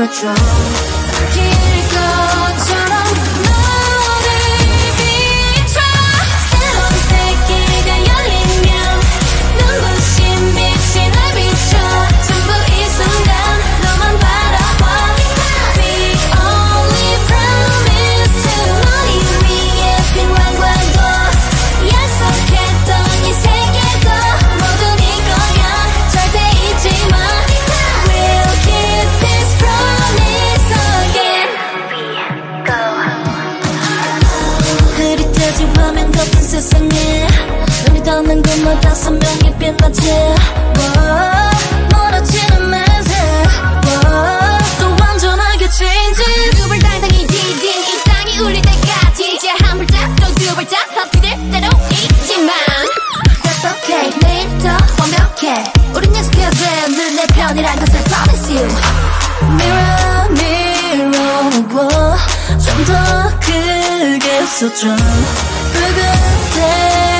멀어져 길 것처럼 너를 비춰 새로운 새끼가 열리면 눈부신 빛이 날 비춰 전부 이 순간 너만 바라봐 We only promise to 너를 위해 필요한 관도 약속했던 이 세계도 모두 네 거야 절대 잊지 마 We'll keep this promise again 흐릿해진 화면 같은 세상에 눈이 닿는 곳마다 선명히 빛나지 멀어지는 매세 또 완전하게 change 두 발 당당히 디딘 이 땅이 울릴 때까지 이제 한 발짝 또 두 발짝 헛디딜 때로 잊지마 That's okay 내일 더 완벽해 우린 약속해야 돼 늘 내 편이란 것을 promise you Mirror mirror 좀 더 크게 써줘 붉은 데